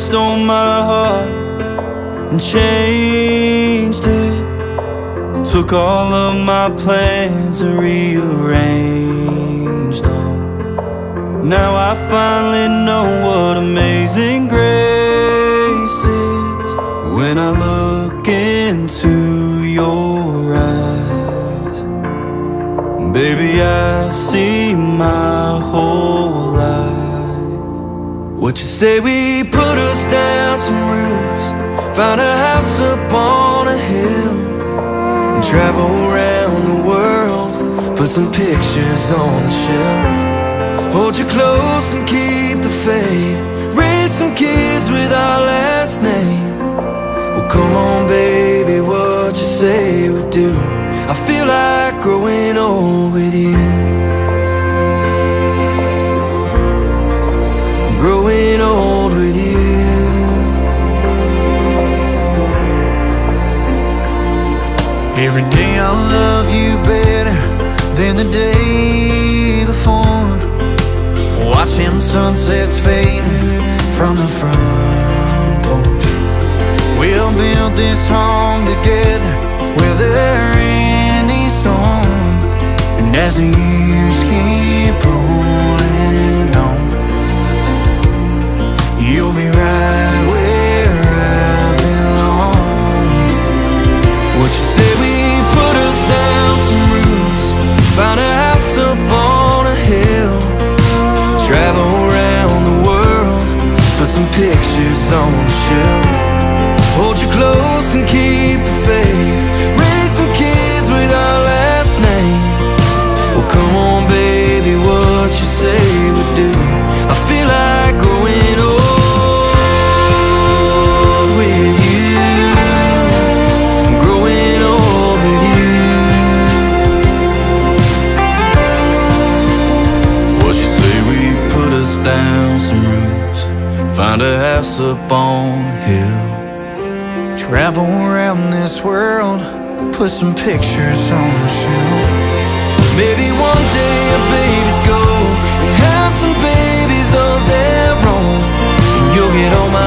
stole my heart and changed it. Took all of my plans and rearranged them. Now I finally know what amazing grace is. When I look into your eyes, baby, I see my whole life. What you say, we put us down some roots, found a house up on a hill, and travel around the world, put some pictures on the shelf. Hold you close and keep the faith, raise some kids with our last name. Well, come on baby, what you say we do. I feel like growing old with you. I'm growing old with you. Every day I love you better than the day before. Watching sunsets fading from the front porch. We'll build this home together, weather any storm. And as the years keep rolling on, you'll be right where I belong. What you say, we put us down some roots, found a house up on a hill, travel around the world, put some pictures on the shelf. Hold you close and keep the faith, raise some kids with our last name. Well, come on baby, what you say we do. I feel like growing old with you. I'm growing old with you. What you say, we put us down some roots, find a house up on a hill, travel around this world, put some pictures on the shelf. maybe one day our babies go and have some babies of their own, and you'll get all my